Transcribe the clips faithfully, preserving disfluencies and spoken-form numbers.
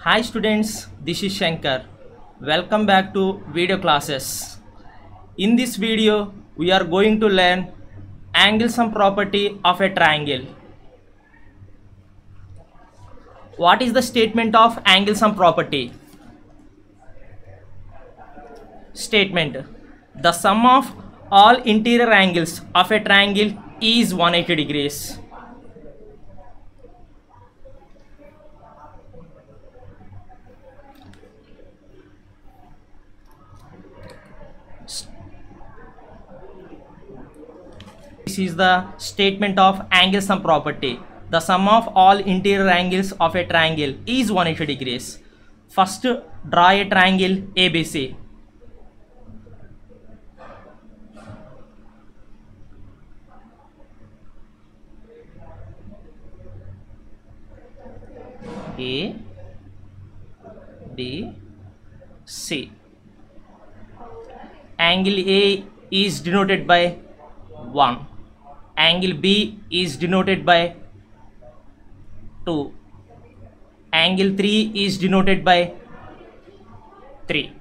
Hi students, this is Shankar. Welcome back to video classes. In this video, we are going to learn angle sum property of a triangle. What is the statement of angle sum property? Statement: the sum of all interior angles of a triangle is one hundred eighty degrees. This is the statement of angle sum property. The sum of all interior angles of a triangle is one hundred eighty degrees. First, draw a triangle A B C. A B C. Angle A is denoted by one. Angle B is denoted by two. Angle three is denoted by three.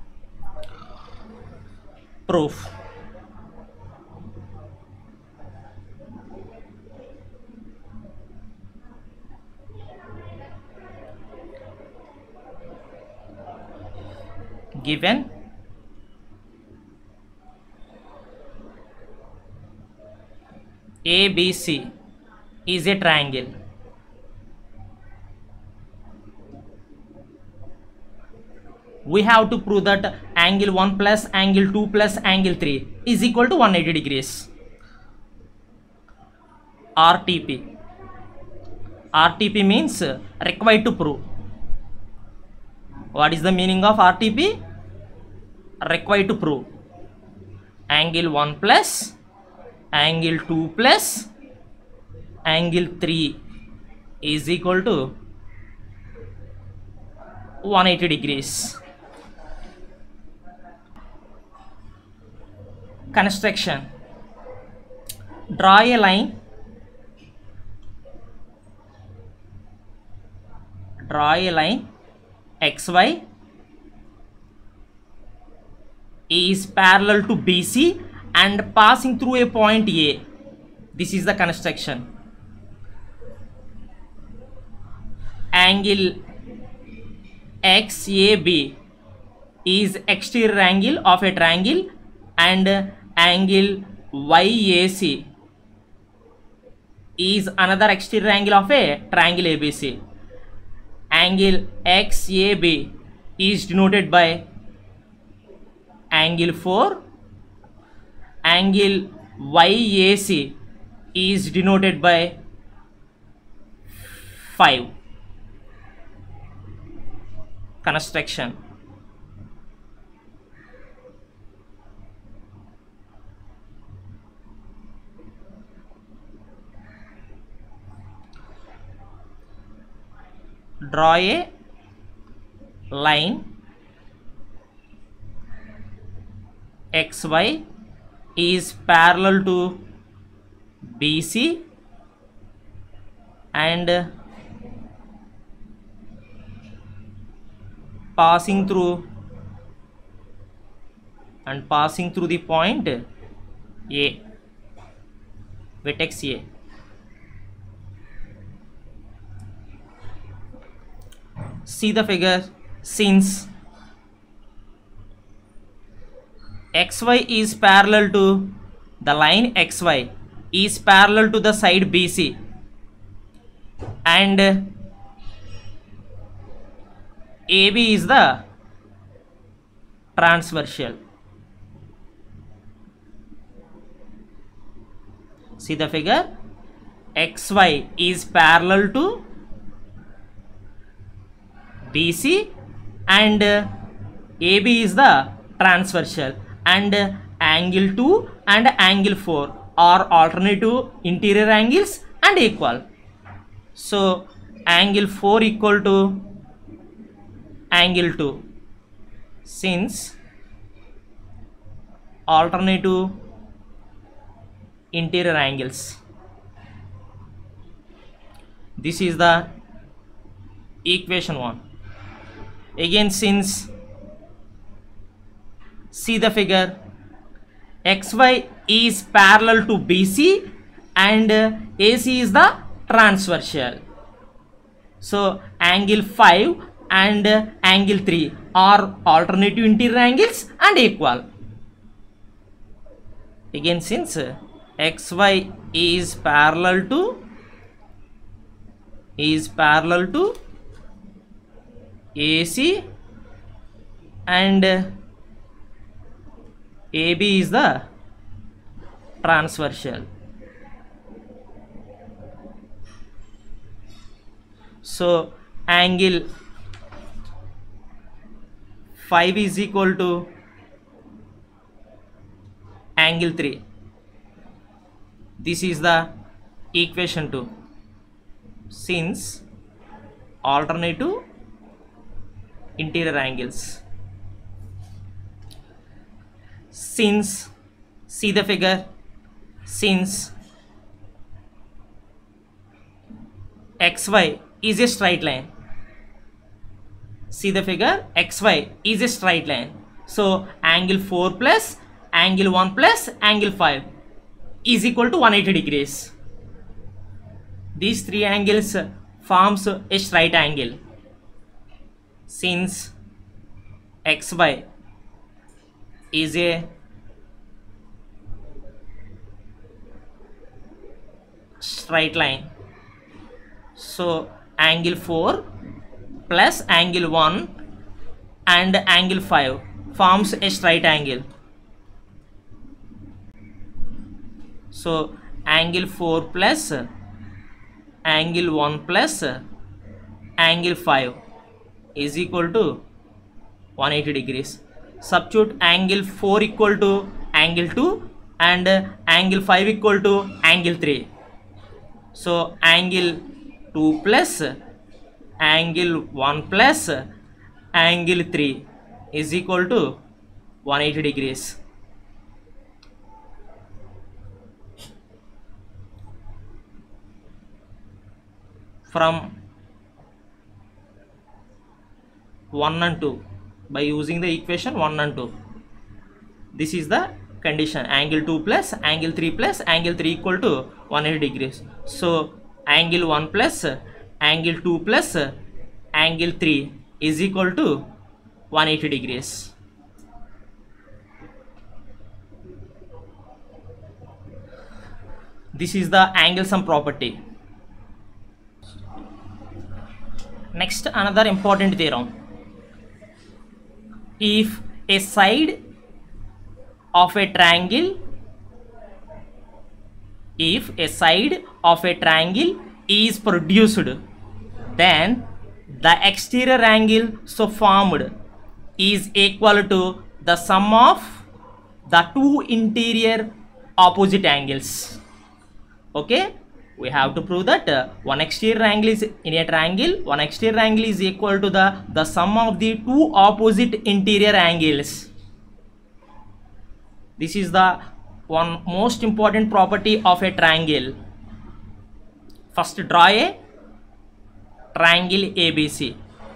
Proof. Given A B C is a triangle, we have to prove that angle one plus angle two plus angle three is equal to one hundred eighty degrees. R T P. R T P means required to prove. What is the meaning of R T P? Required to prove. Angle one plus angle two plus angle three is equal to one hundred eighty degrees. Construction. Draw a line. Draw a line. X Y is parallel to B C and passing through a point A. This is the construction. Angle X A B is exterior angle of a triangle and angle Y A C is another exterior angle of a triangle A B C. Angle X A B is denoted by angle four. Angle Y A C is denoted by five. Construction. Draw a line X Y is parallel to B C and passing through and passing through the point A, vertex A. See the figure. Since X Y is parallel to the line X Y is parallel to the side B C and A B is the transversal. See the figure. X Y is parallel to B C and A B is the transversal, and angle two and angle four are alternative interior angles and equal. So angle four equal to angle two, since alternative interior angles. This is the equation one. Again, since see the figure, X Y is parallel to B C and uh, A C is the transversal. So angle five and uh, angle three are alternative interior angles and equal. Again, since uh, X Y is parallel to is parallel to A C and uh, A B is the transversal. So angle five is equal to angle three. This is the equation two. Since alternative interior angles. Since see the figure, since X Y is a straight line, see the figure, X Y is a straight line. So angle four plus angle one plus angle five is equal to one hundred eighty degrees. These three angles forms a straight angle. Since X Y is a straight line, so angle four plus angle one and angle five forms a straight angle. So angle four plus angle one plus angle five is equal to one hundred eighty degrees. Substitute angle four equal to angle two and angle five equal to angle three. So angle two plus angle one plus angle three is equal to one hundred eighty degrees. From one and two, by using the equation one and two, this is the condition, angle two plus angle three plus angle three equal to one hundred degrees. So angle one plus angle two plus angle three is equal to one hundred eighty degrees. This is the angle sum property. Next, another important theorem. If a side of a triangle if a side of a triangle is produced, then the exterior angle so formed is equal to the sum of the two interior opposite angles. Okay, we have to prove that uh, one exterior angle is in a triangle, one exterior angle is equal to the the sum of the two opposite interior angles. This is the one most important property of a triangle. First, draw a triangle A B C.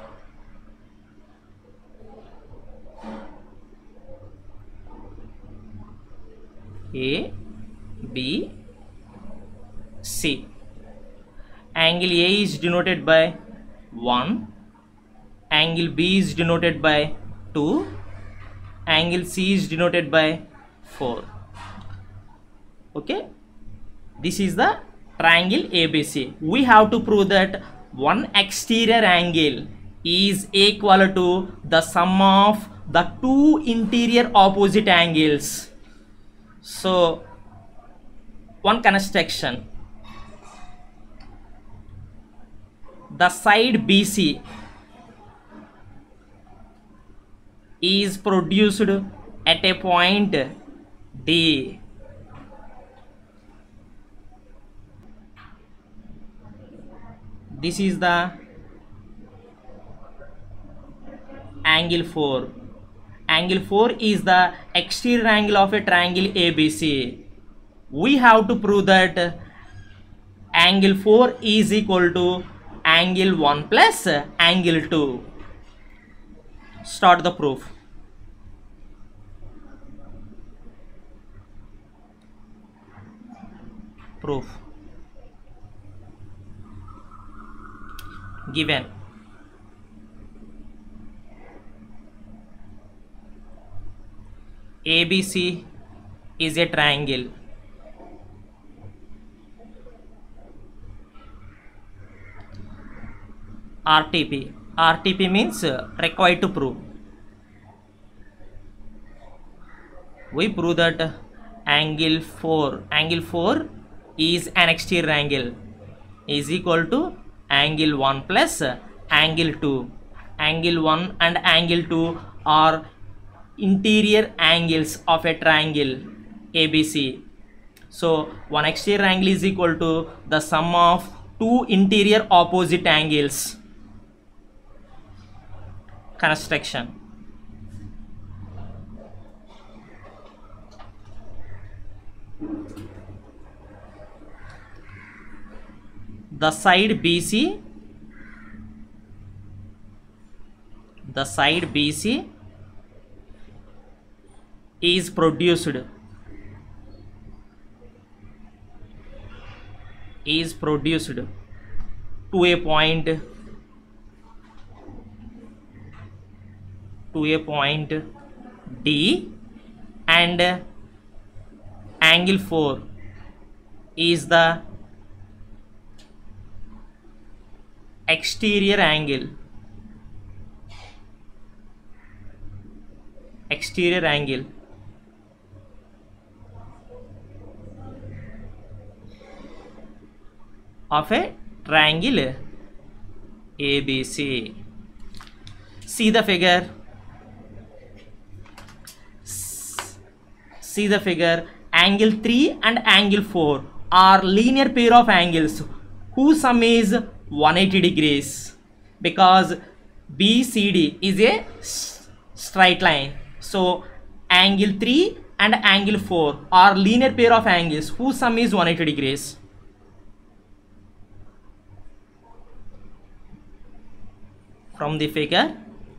A B C. Angle A is denoted by one, angle B is denoted by two, angle C is denoted by four. Okay, this is the triangle A B C. We have to prove that one exterior angle is equal to the sum of the two interior opposite angles. So one construction, the side B C is produced at a point D. This is the angle four. Angle four is the exterior angle of a triangle A B C. We have to prove that angle four is equal to angle one plus angle two. Start the proof. Proof. Given A B C is a triangle. R T P. R T P means uh, required to prove. We prove that angle four, angle four is an exterior angle is equal to angle one plus angle two. Angle one and angle two are interior angles of a triangle A B C. So one exterior angle is equal to the sum of two interior opposite angles. Construction. The side B C, the side B C is produced is produced to a point to a point D, and angle four is the exterior angle exterior angle of a triangle A B C. See the figure. See the figure. Angle three and angle four are linear pair of angles whose sum is one hundred eighty degrees, because B C D is a straight line. So angle three and angle four are linear pair of angles whose sum is one hundred eighty degrees. From the figure,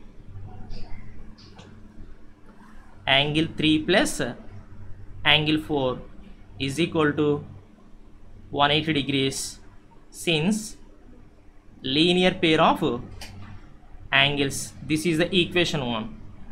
angle three plus angle four is equal to one hundred eighty degrees, since linear pair of angles. This is the equation one.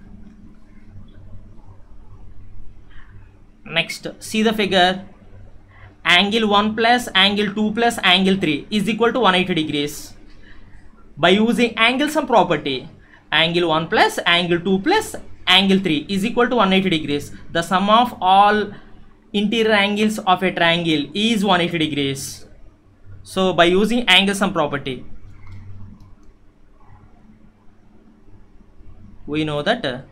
Next, see the figure. Angle one plus angle two plus angle three is equal to one hundred eighty degrees. By using angle sum property, angle one plus angle two plus angle three is equal to one hundred eighty degrees. The sum of all interior angles of a triangle is one hundred eighty degrees. So by using angle sum property, we know that uh,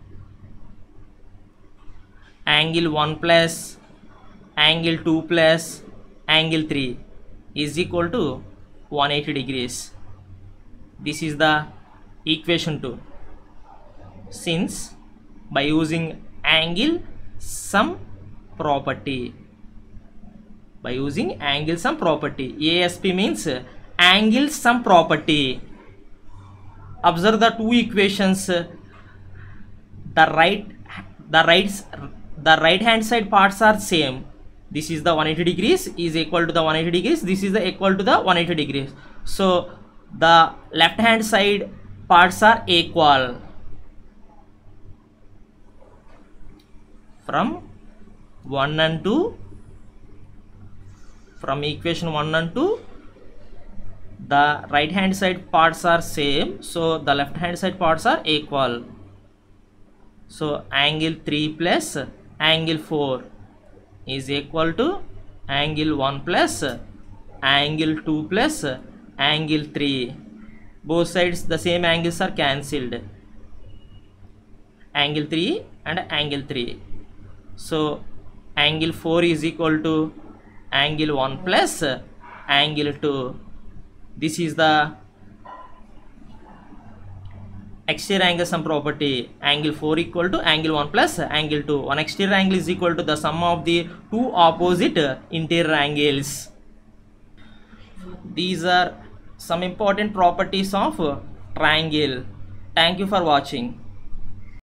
angle one plus angle two plus angle three is equal to one hundred eighty degrees. This is the equation two. Since by using angle sum property, by using angle sum property, A S P means angle sum property. Observe the two equations. The right the rights the right hand side parts are same. This is the one hundred eighty degrees is equal to the one hundred eighty degrees. This is the equal to the one hundred eighty degrees. So the left hand side parts are equal. From one and two, from equation one and two, the right hand side parts are same, so the left hand side parts are equal. So angle three plus angle four is equal to angle one plus angle two plus angle three. Both sides the same angles are cancelled. Angle three and angle three. So angle four is equal to angle one plus angle two. This is the exterior angle sum property. Angle four equal to angle one plus angle two. One exterior angle is equal to the sum of the two opposite interior angles. These are some important properties of triangle. Thank you for watching.